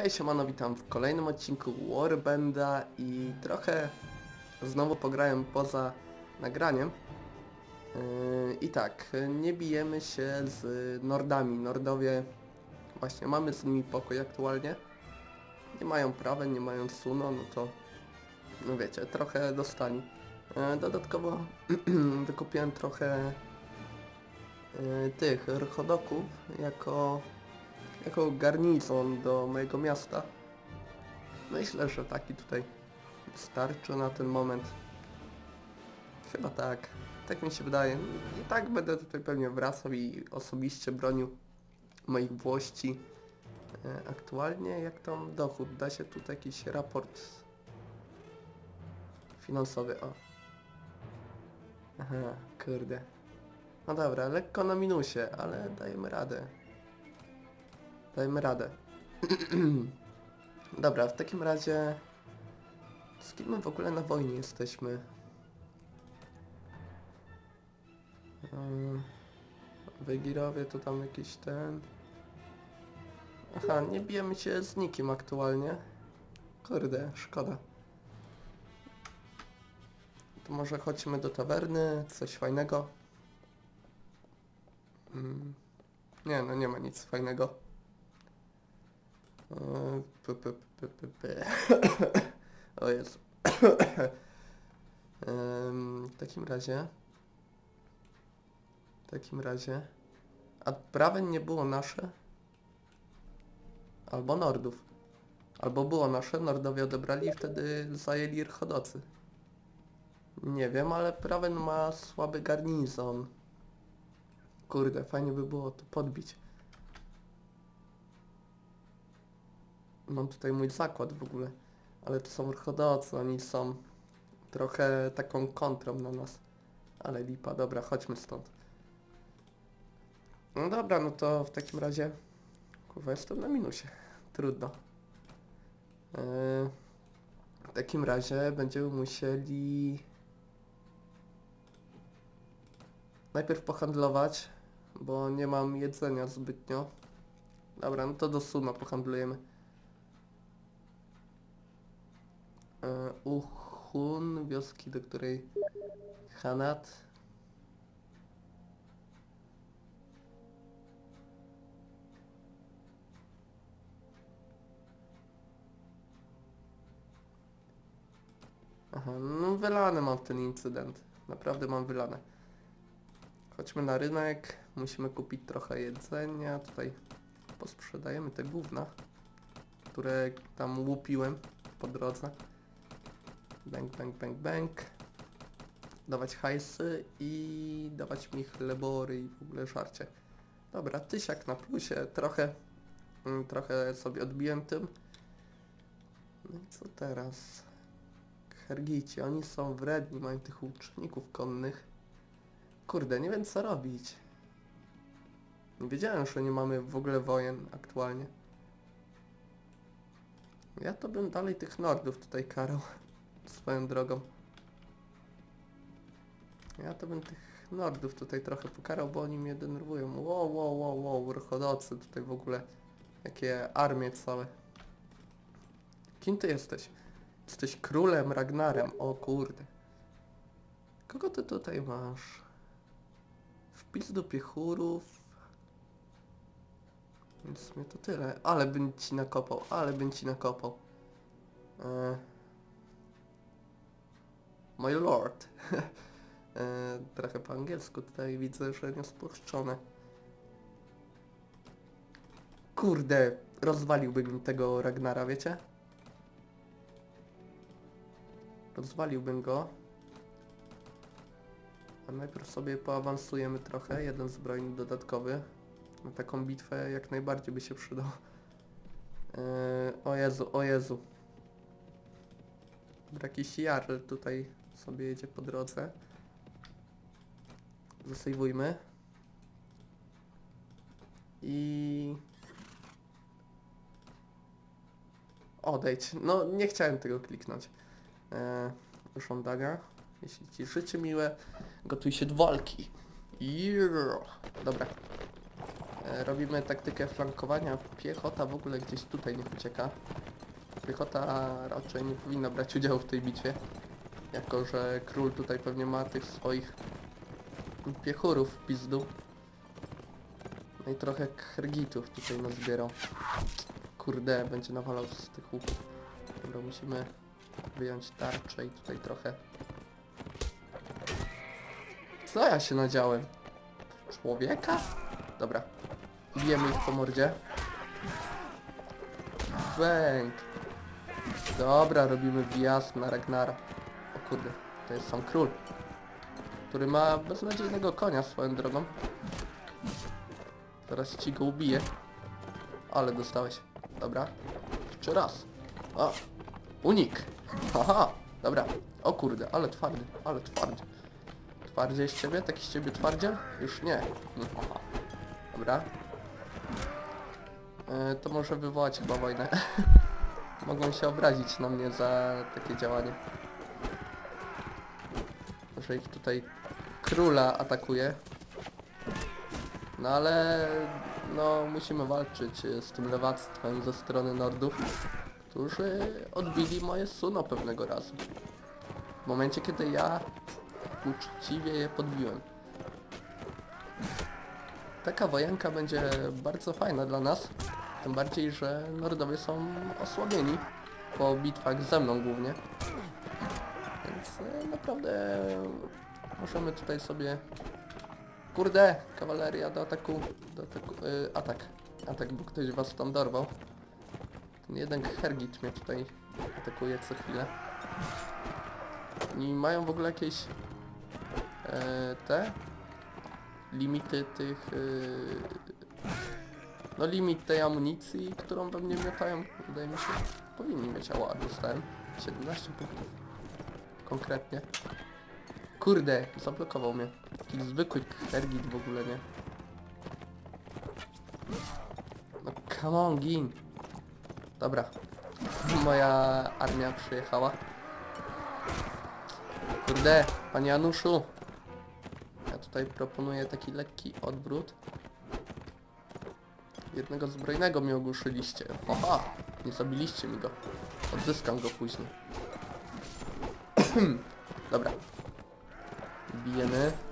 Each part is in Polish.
Hej, siemano, witam w kolejnym odcinku Warbanda i trochę znowu pograłem poza nagraniem. I tak, nie bijemy się z Nordami. Nordowie, właśnie mamy z nimi pokój aktualnie. Nie mają prawa, nie mają Suno, no to, no wiecie, trochę dostali. Dodatkowo wykupiłem trochę tych rchodoków jako garnizon do mojego miasta. Myślę, że taki tutaj starczy na ten moment. Chyba tak. Tak mi się wydaje. I tak będę tutaj pewnie wracał i osobiście bronił moich włości. Aktualnie jak tam dochód? Da się tutaj jakiś raport finansowy. O. Aha, kurde. No dobra, lekko na minusie, ale dajemy radę. Dajemy radę. Dobra, w takim razie... Z kim my w ogóle na wojnie jesteśmy? Wegirowie to tam jakiś ten... Aha, nie bijemy się z nikim aktualnie. Kurde, szkoda. To może chodźmy do tawerny, coś fajnego. Nie, no nie ma nic fajnego. O Jezu. W takim razie... A Prawen nie było nasze? Albo Nordów. Albo było nasze, Nordowie odebrali i wtedy zajęli Rchodocy. Nie wiem, ale Prawen ma słaby garnizon. Kurde, fajnie by było to podbić. Mam tutaj mój zakład w ogóle. Ale to są Rchodocy, oni są trochę taką kontrą na nas. Ale lipa, dobra, chodźmy stąd. No dobra, no to w takim razie... Kurwa, jestem na minusie. Trudno. W takim razie będziemy musieli... Najpierw pohandlować, bo nie mam jedzenia zbytnio. Dobra, no to do Suno pohandlujemy. Hun, wioski, do której Hanat. Aha, no wylane mam w ten incydent. Naprawdę mam wylane. Chodźmy na rynek, musimy kupić trochę jedzenia. Tutaj posprzedajemy te gówna, które tam łupiłem po drodze. Bang, bang, bang, bang. Dawać hajsy i dawać mi chlebory i w ogóle żarcie. Dobra, tysiak na plusie, trochę sobie odbiłem tym. No i co teraz? Hergici, oni są wredni, mają tych łuczników konnych. Kurde, nie wiem co robić. Nie wiedziałem, że nie mamy w ogóle wojen aktualnie. Ja to bym dalej tych Nordów tutaj karał. Swoją drogą. Ja to bym tych Nordów tutaj trochę pokarał, bo oni mnie denerwują. Wow, Rchodocy tutaj w ogóle. Jakie armie całe. Kim ty jesteś? Jesteś królem Ragnarem. O kurde. Kogo ty tutaj masz? Wpis do piechurów. Więc w sumie to tyle. Ale bym ci nakopał. My lord. Trochę po angielsku tutaj widzę, że niespolszczone. Kurde, rozwaliłbym tego Ragnara, wiecie? Rozwaliłbym go. A najpierw sobie poawansujemy trochę. Jeden zbrojnik dodatkowy. Na taką bitwę jak najbardziej by się przydał. O Jezu. Dobra, jakiś jarl tutaj sobie jedzie po drodze. Zasejwujmy. I... Odejdź. No, nie chciałem tego kliknąć. Żądania. Jeśli ci życie miłe, gotuj się do walki. Yeah. Dobra. Robimy taktykę flankowania. Piechota w ogóle gdzieś tutaj niech ucieka. Piechota raczej nie powinna brać udziału w tej bitwie. Jako że król tutaj pewnie ma tych swoich piechurów w pizdu. No i trochę hergitów tutaj nazbierał. Kurde, będzie nawalał z tych łuków. Dobra, musimy wyjąć tarczę i tutaj trochę... Co ja się nadziałem? Człowieka? Dobra. Bijemy ich po mordzie. Bęk. Dobra, robimy wjazd na Ragnara. O kurde, to jest sam król. Który ma beznadziejnego konia swoją drogą. Zaraz ci go ubiję. Ale dostałeś. Dobra. Jeszcze raz. O. Unik. Haha. Dobra. O kurde, ale twardy, ale twardy. Twardziej z ciebie? Taki z ciebie twardziel? Już nie. Aha. Dobra. To może wywołać chyba wojnę. Mogą się obrazić na mnie za takie działanie. Że ich tutaj króla atakuje. No ale... No musimy walczyć z tym lewactwem ze strony Nordów, którzy odbili moje suno pewnego razu. W momencie, kiedy ja uczciwie je podbiłem. Taka wojenka będzie bardzo fajna dla nas. Tym bardziej, że Nordowie są osłabieni po bitwach ze mną głównie. Więc naprawdę możemy tutaj sobie... Kurde! Kawaleria do ataku... Atak, bo ktoś was tam dorwał. Ten jeden hergit mnie tutaj atakuje co chwilę. I mają w ogóle jakieś... te... limity tych... no limit tej amunicji, którą we mnie miotają, wydaje mi się, powinni mieć. Ała, dostałem 17 punktów. Konkretnie. Kurde, zablokował mnie. Taki zwykły hergit w ogóle, nie? No come on, gin. Dobra. Moja armia przyjechała. Kurde, panie Januszu. Ja tutaj proponuję taki lekki odwrót. Jednego zbrojnego mi ogłuszyliście. Haha, nie zabiliście mi go. Odzyskam go później. Dobra. Bijemy.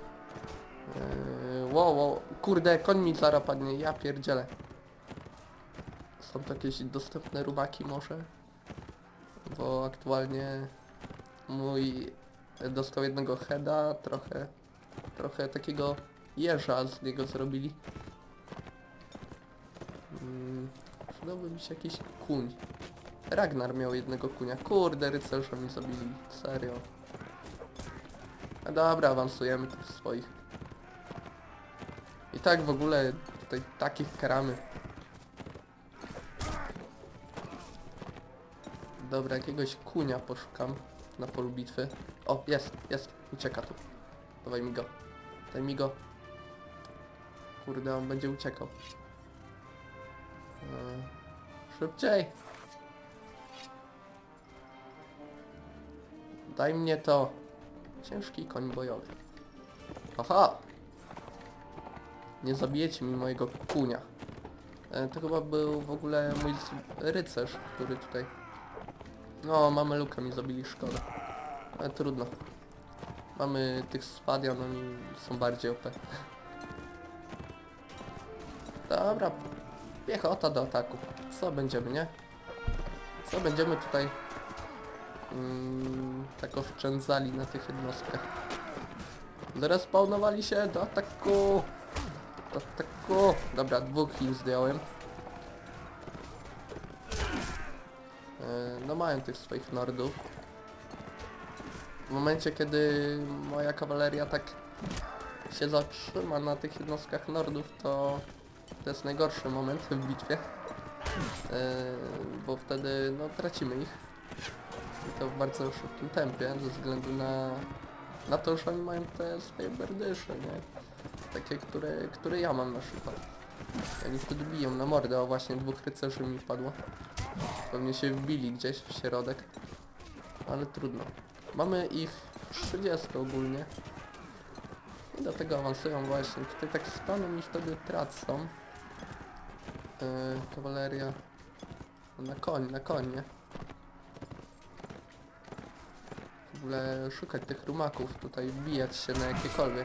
Wow, kurde, koń mi zaraz padnie, ja pierdzielę. Są to jakieś dostępne rubaki może? Bo aktualnie mój dostał jednego heada, trochę takiego jeża z niego zrobili. Przydałby mi się jakiś kuń. Ragnar miał jednego kunia. Kurde, rycerze mi zabili. Serio. No dobra, awansujemy tych swoich. I tak w ogóle tutaj takich karamy. Dobra, jakiegoś kunia poszukam na polu bitwy. O, jest. Ucieka tu. Dawaj mi go. Daj mi go. Kurde, on będzie uciekał. Szybciej! Daj mnie to. Ciężki koń bojowy. Aha! Nie zabijecie mi mojego kunia. To chyba był w ogóle mój rycerz, który tutaj... No, mameluka mi zabili, szkoda. Ale trudno. Mamy tych Swadian, oni są bardziej OP. Dobra. Piechota do ataku. Co będziemy, nie? Co będziemy tutaj tak oszczędzali na tych jednostkach? Zrespawnowali się do ataku. Do ataku. Dobra, dwóch ich zdjąłem. No mają tych swoich Nordów. W momencie, kiedy moja kawaleria tak się zatrzyma na tych jednostkach Nordów, to jest najgorszy moment w bitwie, bo wtedy no, tracimy ich i to w bardzo szybkim tempie, ze względu na to, że oni mają te swoje berdysze, nie? Takie, które ja mam na przykład. Oni wtedy biją na mordę. O, właśnie dwóch rycerzy mi padło. Pewnie się wbili gdzieś w środek, ale trudno. Mamy ich 30 ogólnie. I do tego awansują właśnie. Tutaj tak staną i wtedy tracą. Kawaleria. Na koń, nie? W ogóle szukać tych rumaków, tutaj wbijać się na jakiekolwiek.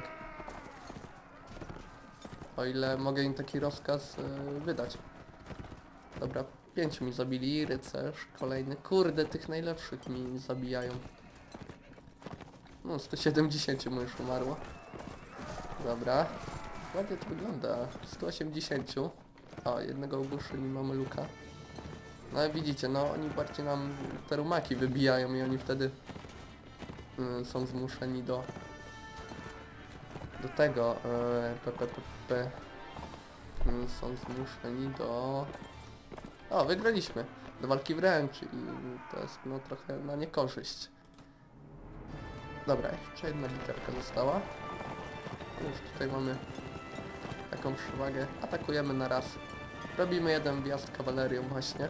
O ile mogę im taki rozkaz wydać. Dobra, 5 mi zabili, rycerz, kolejny. Kurde, tych najlepszych mi zabijają. No, 170 mu już umarło. Dobra. Ładnie to wygląda. 180. O, jednego ogłuszyli, mamy luka. No widzicie, no oni bardziej nam te rumaki wybijają i oni wtedy są zmuszeni do tego są zmuszeni do... O, wygraliśmy do walki wręcz i to jest no trochę na niekorzyść. Dobra, jeszcze jedna literka została. Już tutaj mamy taką przewagę. Atakujemy na raz. Robimy jeden wjazd kawalerią właśnie.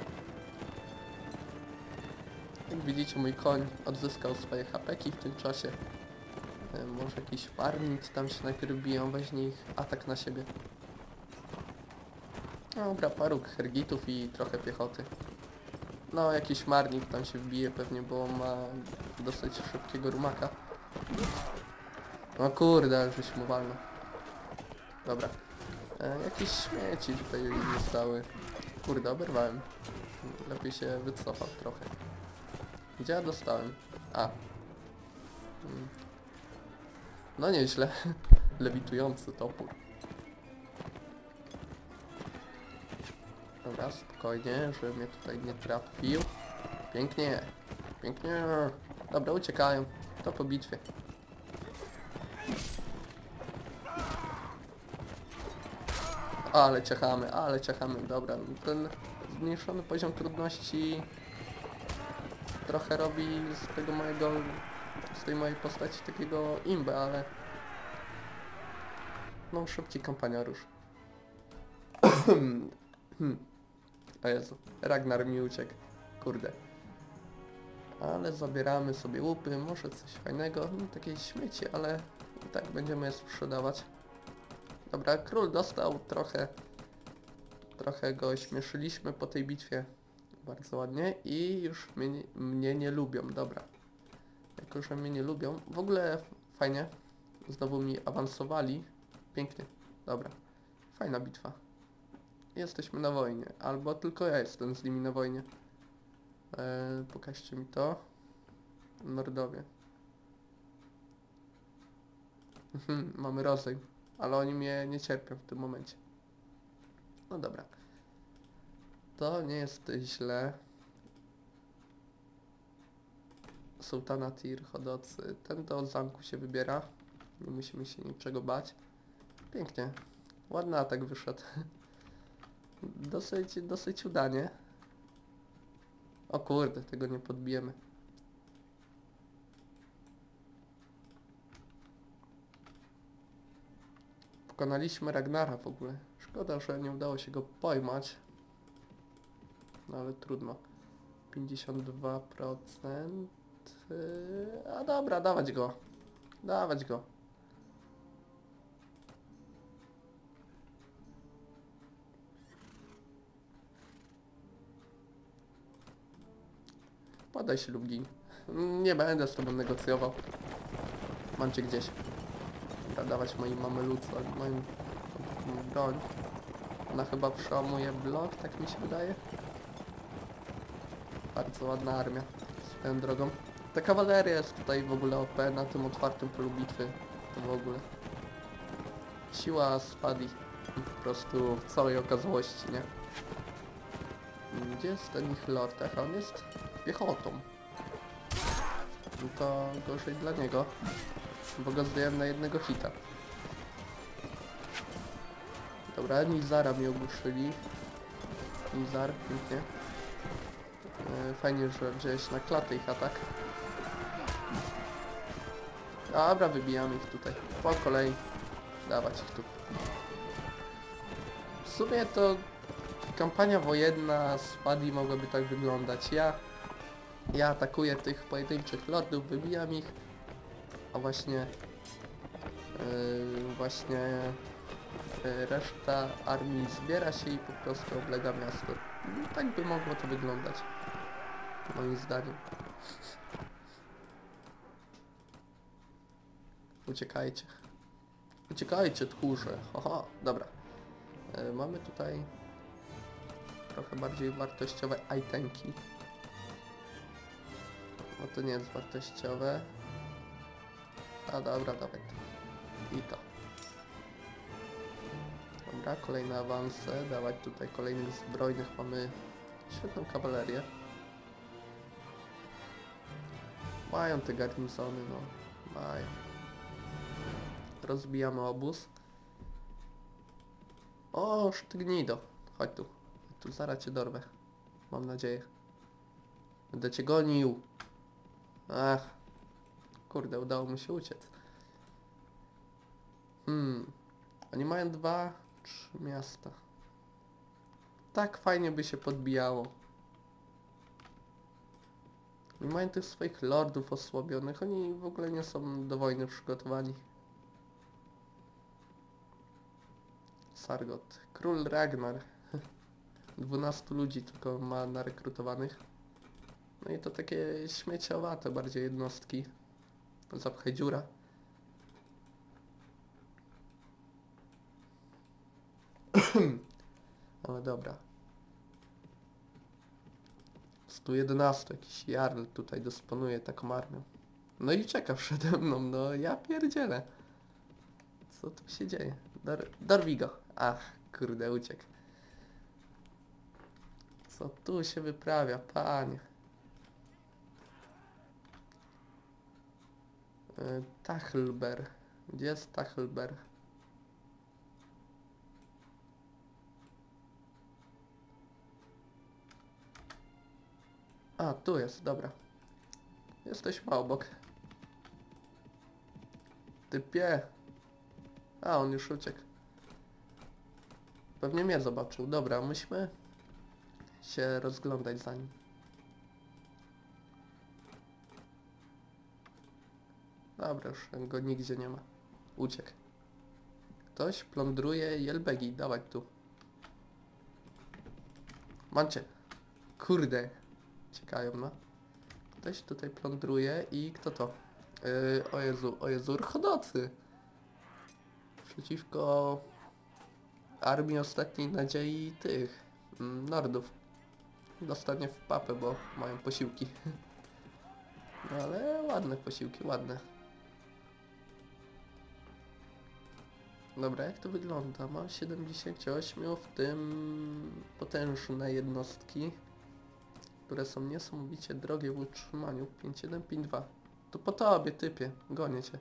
Jak widzicie, mój koń odzyskał swoje hapeki w tym czasie. Może jakiś farmit tam się najpierw biją, weźmie ich atak na siebie. Dobra, paru hergitów i trochę piechoty. No, jakiś marnik tam się wbije pewnie, bo ma dosyć szybkiego rumaka. No kurde, żeś mu walnął. Dobra. Jakieś śmieci tutaj zostały. Kurde, oberwałem. Lepiej się wycofał trochę. Gdzie ja dostałem? A. No nieźle. Lewitujący topór. Dobra, spokojnie, żeby mnie tutaj nie trafił. Pięknie. Pięknie. Dobra, uciekają. To po bitwie. Ale ciachamy. Dobra, ten zmniejszony poziom trudności trochę robi z tej mojej postaci takiego imbę, ale no szybciej kampania rusz. O Jezu, Ragnar mi uciekł, kurde. Ale zabieramy sobie łupy, może coś fajnego, no takie śmieci, ale i tak będziemy je sprzedawać. Dobra, król dostał trochę go śmieszyliśmy po tej bitwie. Bardzo ładnie i już mnie nie lubią, dobra. Jako, że mnie nie lubią, w ogóle fajnie. Znowu mi awansowali. Pięknie, dobra. Fajna bitwa. Jesteśmy na wojnie, albo tylko ja jestem z nimi na wojnie. Pokażcie mi to. Nordowie. Mamy rozejm, ale oni mnie nie cierpią w tym momencie. No dobra. To nie jest źle. Sułtana Tir, Hodocy. Ten do zamku się wybiera. Nie musimy się niczego bać. Pięknie. Ładny atak wyszedł. Dosyć udanie. O kurde, tego nie podbijemy. Pokonaliśmy Ragnara w ogóle. Szkoda, że nie udało się go pojmać. No ale trudno. 52%. A dobra, dawać go. Dawać go. Podaj się lub gin. Nie będę z tobą negocjował. Mam cię gdzieś. Dobra, dawać mojej mameluce, moją broń. Ona chyba przełamuje blok, tak mi się wydaje. Bardzo ładna armia, swoją drogą. Ta kawaleria jest tutaj w ogóle OP na tym otwartym polu bitwy. To w ogóle. Siła Spadi. Po prostu w całej okazałości, nie? Gdzie jest ten ich lord? Ach, on jest piechotą. No to gorzej dla niego, bo go zdjąłem na jednego hita. Dobra, Nizara mi ogłuszyli. Nizar, pięknie. Fajnie, że wziąłeś na klatę ich atak. Dobra, wybijamy ich tutaj. Po kolei. Dawać ich tu. W sumie to kampania wojenna z Paddy mogłaby tak wyglądać. Ja atakuję tych pojedynczych lordów, wybijam ich. A właśnie reszta armii zbiera się i po prostu oblega miasto. No, tak by mogło to wyglądać, moim zdaniem. Uciekajcie. Uciekajcie, tchórze. Haha, dobra. Mamy tutaj trochę bardziej wartościowe itemki. No to nie jest wartościowe. A dobra, dawaj to. I to. Dobra, kolejne awanse. Dawać tutaj kolejnych zbrojnych. Mamy świetną kawalerię. Mają te garnizony, no. Mają. Rozbijamy obóz. O, sztygnido. Chodź tu. Tu zaraz cię dorwę. Mam nadzieję. Będę cię gonił. Ach. Kurde, udało mi się uciec. Oni mają 3 miasta. Tak fajnie by się podbijało. Oni mają tych swoich lordów osłabionych. Oni w ogóle nie są do wojny przygotowani. Sargot. Król Ragnar. 12 ludzi tylko ma narekrutowanych. No i to takie śmieciowate bardziej jednostki. Zapchaj dziura. Ale dobra. 111 jakiś jarl tutaj dysponuje taką armią. No i czeka przede mną, no ja pierdzielę. Co tu się dzieje? Dorwij go. Ach, kurde, uciekł. Co tu się wyprawia, panie? Tachelber. Gdzie jest Tachelber? A, tu jest, dobra. Jesteśmy obok. Typie. A, on już uciekł. Pewnie mnie zobaczył. Dobra, musimy się rozglądać za nim. Dobra, już go nigdzie nie ma. Uciekł. Ktoś plądruje Jelbegi. Dawaj tu. Mam cię. Kurde. Ciekają, no. Ktoś tutaj plądruje i kto to? O Jezu, Orthodocy. Przeciwko armii ostatniej nadziei tych Nordów. Dostanie w papę, bo mają posiłki. No ale ładne posiłki, ładne. Dobra, jak to wygląda? Mam 78, w tym potężne jednostki, które są niesamowicie drogie w utrzymaniu. 5152. To po tobie, typie. Gonię cię.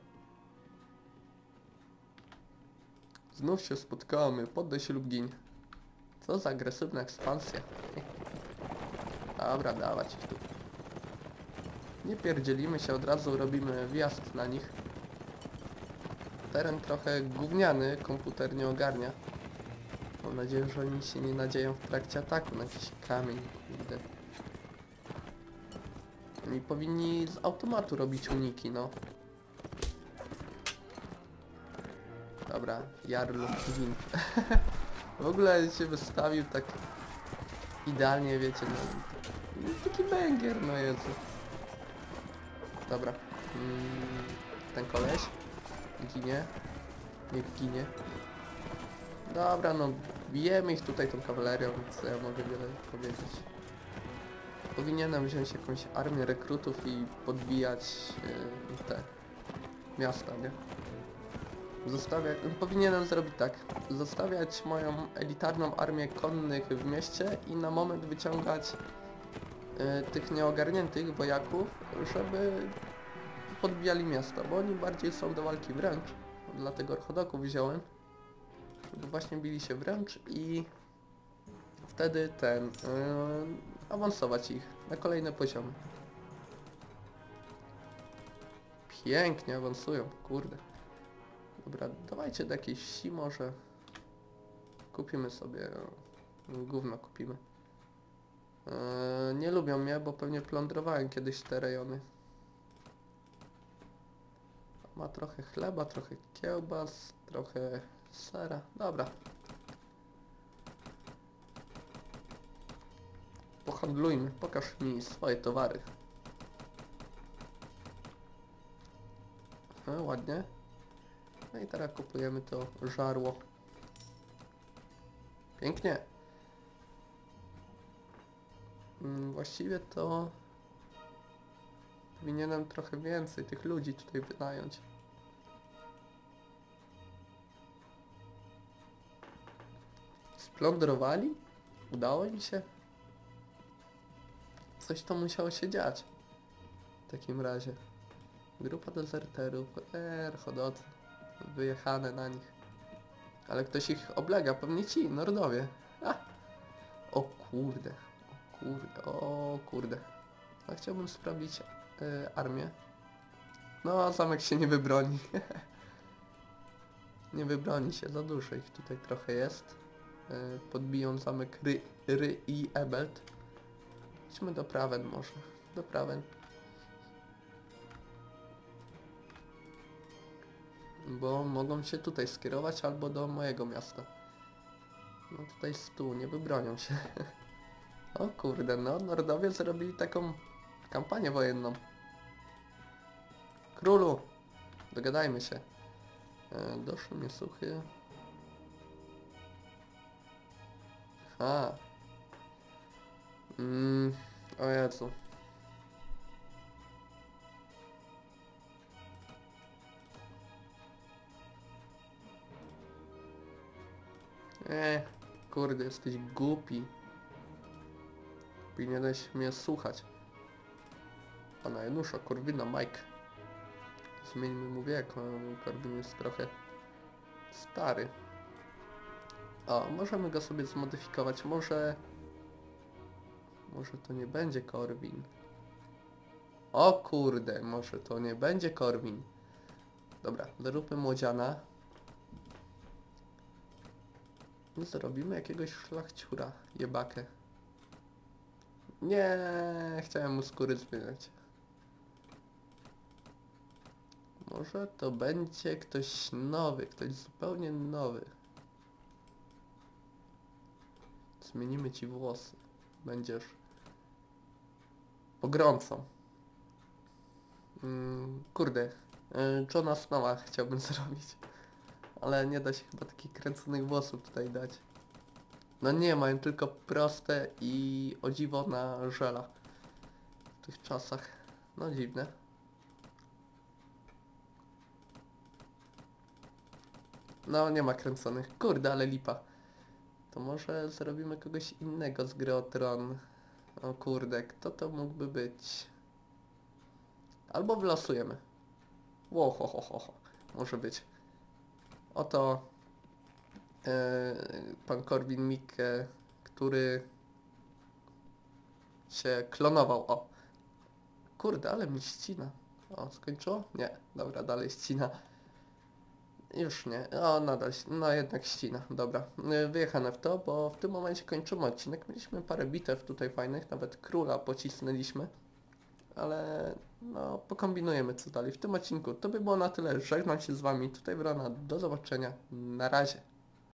Znów się spotkamy. Poddaj się lub giń. Co za agresywna ekspansja. Dobra, dawać ich tu. Nie pierdzielimy się, od razu robimy wjazd na nich. Teren trochę gówniany, komputer nie ogarnia. Mam nadzieję, że oni się nie nadzieją w trakcie ataku na jakiś kamień, kurde. Oni powinni z automatu robić uniki, no. Dobra, Jarlu, gin. W ogóle się wystawił tak idealnie, wiecie, no. Taki banger, no Jezu. Dobra. Ten koleś ginie. Niech ginie. Dobra, no bijemy ich tutaj tą kawalerią, co ja mogę wiele powiedzieć. Powinienem wziąć jakąś armię rekrutów i podbijać te miasta, nie? Powinienem zrobić tak. Zostawiać moją elitarną armię konnych w mieście i na moment wyciągać tych nieogarniętych wojaków, żeby podbijali miasto, bo oni bardziej są do walki wręcz. Dlatego orchodoków wziąłem, żeby właśnie bili się wręcz i wtedy awansować ich na kolejne poziomy. Pięknie awansują, kurde. Dobra, dawajcie do jakiejś wsi może. Kupimy sobie, gówno kupimy. Nie lubią mnie, bo pewnie plądrowałem kiedyś te rejony. Ma trochę chleba, trochę kiełbas, trochę Sera, dobra. Pohandlujmy, pokaż mi swoje towary. No, ładnie. No i teraz kupujemy to żarło. Pięknie. Właściwie to powinienem trochę więcej tych ludzi tutaj wynająć. Splądrowali? Udało im się? Coś to musiało się dziać. W takim razie. Grupa dezerterów. Chodzący. Wyjechane na nich. Ale ktoś ich oblega. Pewnie ci, Nordowie. A! O kurde. O kurde. O kurde. A chciałbym sprawdzić armię. No, a zamek się nie wybroni. Nie wybroni się. Za dużo ich tutaj trochę jest. Podbiją zamek Ry i Ebelt. Idźmy do Prawen może. Do Prawen. Bo mogą się tutaj skierować albo do mojego miasta. No tutaj tu nie wybronią się. O kurde, no Nordowie zrobili taką kampanię wojenną. Królu! Dogadajmy się. Doszły mnie słuchy. A. O Jezu. Kurde, jesteś głupi. Powinieneś mnie słuchać. Pana Janusza, Korwina, Mike. Zmieńmy mu wiek, Korwin jest trochę stary. O, możemy go sobie zmodyfikować, może to nie będzie Korwin. O kurde, może to nie będzie Korwin. Dobra, zróbmy młodziana. I zrobimy jakiegoś szlachciura, jebakę. Nie, chciałem mu skóry zmieniać. Może to będzie ktoś nowy, ktoś zupełnie nowy. Zmienimy ci włosy. Będziesz pogromcą. Kurde, Johna Snowa chciałbym zrobić. Ale nie da się chyba takich kręconych włosów tutaj dać. No nie, mają tylko proste i o dziwo na żela. W tych czasach. No dziwne. No nie ma kręconych. Kurde, ale lipa. To może zrobimy kogoś innego z gry o Tron. O kurde, kto to mógłby być? Albo wylosujemy. Ło. Może być. Oto pan Korwin Mikke, który się klonował. O! Kurde, ale mi ścina. O, skończyło? Nie. Dobra, dalej ścina. Już nie. O, nadal. No jednak ścina. Dobra. Wyjechane w to, bo w tym momencie kończymy odcinek. Mieliśmy parę bitew tutaj fajnych. Nawet króla pocisnęliśmy. Ale no, pokombinujemy co dalej w tym odcinku. To by było na tyle. Żegnam się z wami. Tutaj Wrona. Do zobaczenia. Na razie.